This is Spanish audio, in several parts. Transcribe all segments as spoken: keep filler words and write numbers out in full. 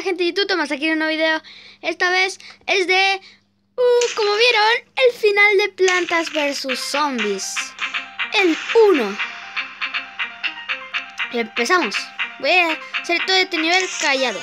gente de YouTube, más aquí en un nuevo video. Esta vez es de, uh, como vieron, el final de Plantas versus Zombies. El uno. Empezamos. Voy a hacer todo este nivel callado.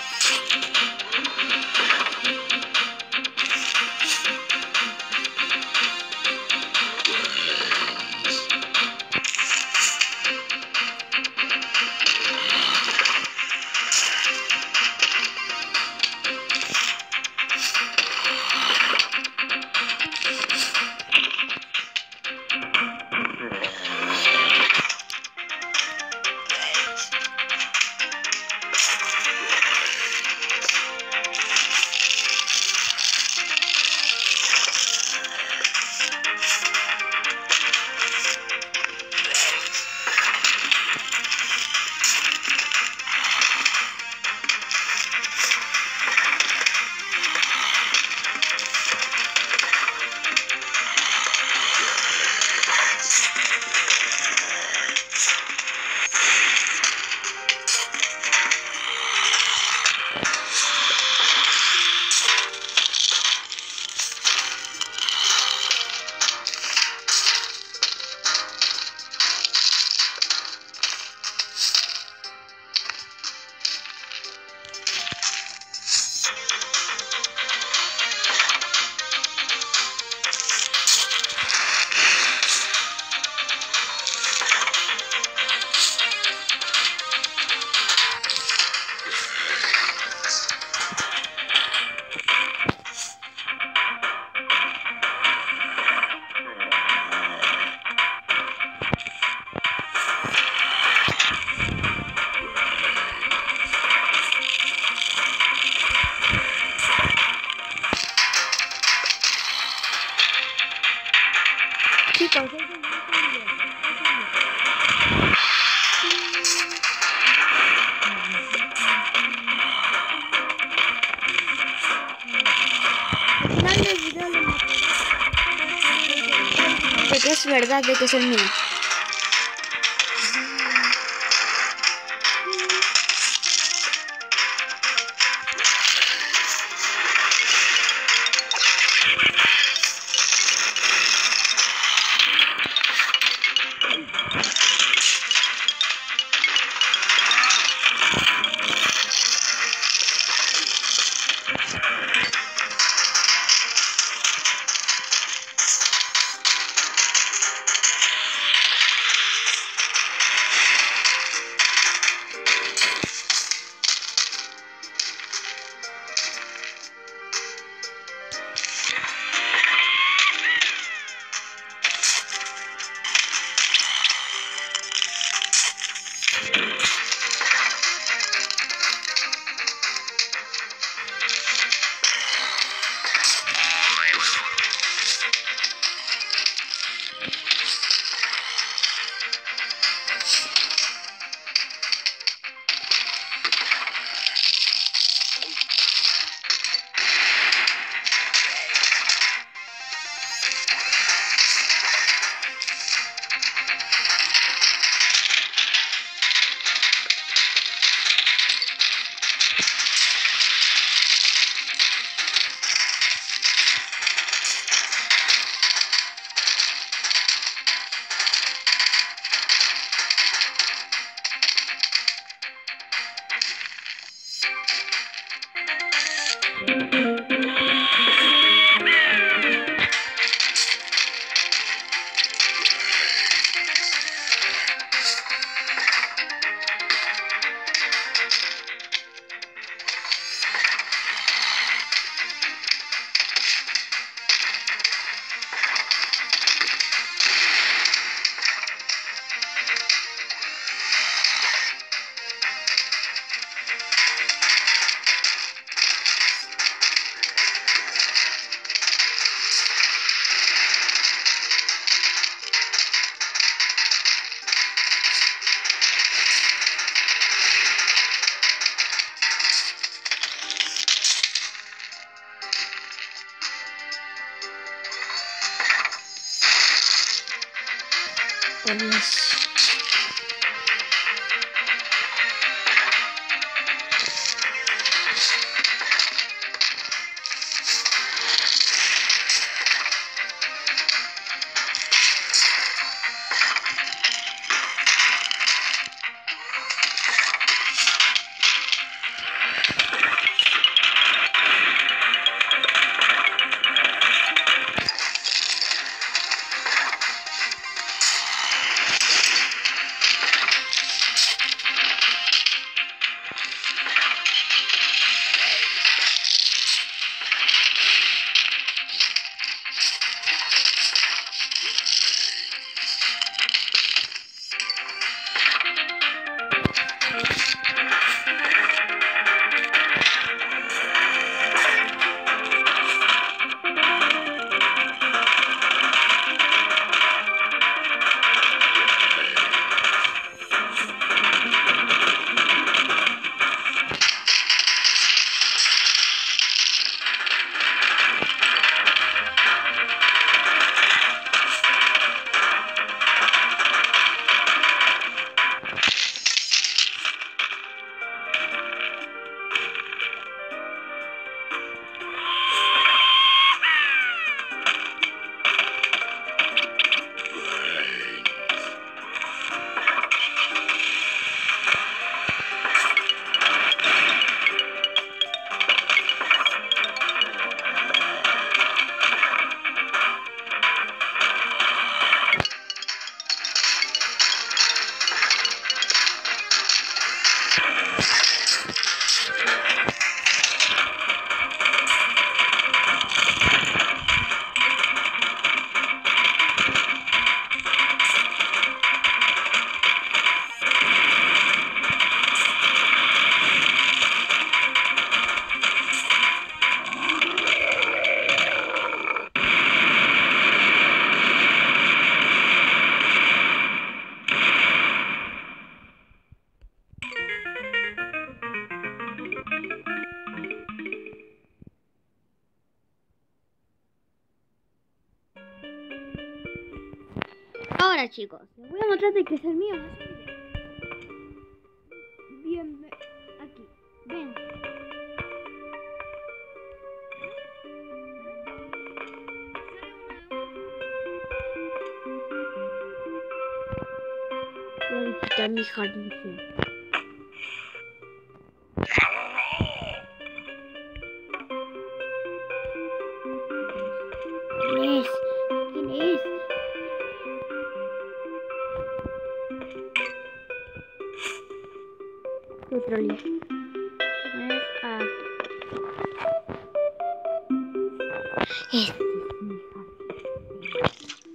Chicos, de que es verdad de que es el mío. Oh, Dios. Ahora chicos, les voy a mostrar de qué es el mío. Bien, aquí, ven. Voy a visitar mi jardín. ¿Quién es? ¿Quién es? Otro lío. Es aquí. Este es mi jardín.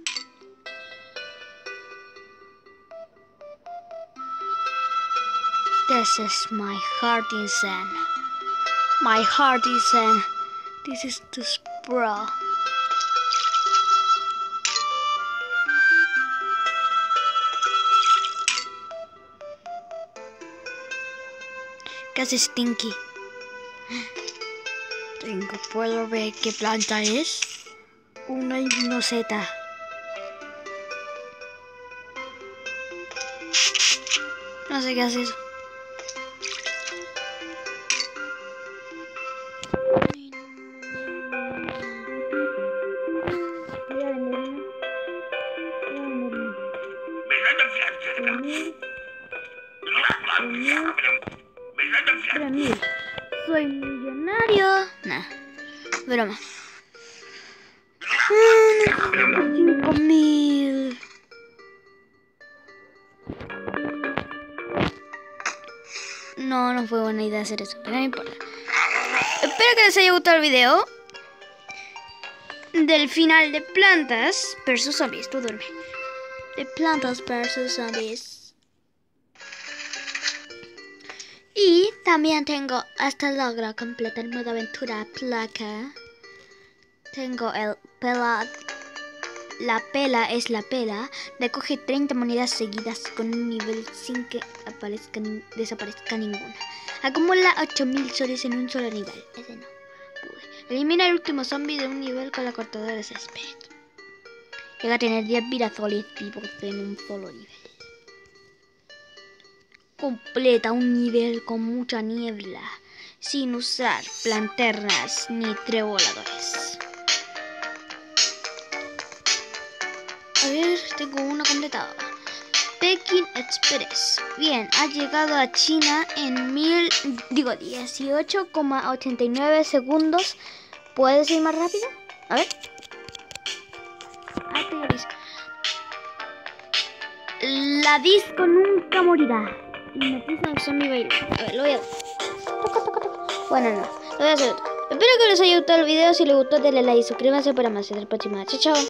This is my garden zen. My garden zen. This is the sprawl. ¿Qué hace Stinky? Tengo, ¿puedo ver qué planta es? Una hipnoseta. No sé qué hace eso. Voy a venderme. Voy a venderme. Tres mil. Soy millonario. Nah, broma. Cinco mil. No, no fue buena idea hacer eso, pero no importa. Espero que les haya gustado el video del final de Plantas versus Zombies. Tú duerme. De Plantas versus Zombies. Y también tengo hasta logro completar el modo aventura placa. Tengo el pela. La pela es la pela. Recoge treinta monedas seguidas con un nivel sin que aparezca, desaparezca ninguna. Acumula ocho mil soles en un solo nivel. Ese no pude. Elimina el último zombie de un nivel con la cortadora de césped. Llega a tener diez virazoles vivos en un solo nivel. Completa un nivel con mucha niebla, sin usar planternas ni treboladores. A ver, tengo una completada. Pekín Express. Bien, ha llegado a China en mil, digo dieciocho coma ochenta y nueve segundos. ¿Puedes ir más rápido? A ver. Ah, te aviso. La disco nunca morirá. Y me puso un zombie bailando. A ver, lo voy a hacer. Bueno, no, lo voy a hacer otro. Espero que les haya gustado el video. Si les gustó, denle like y suscríbanse para más. Hasta la próxima. Chao, chao.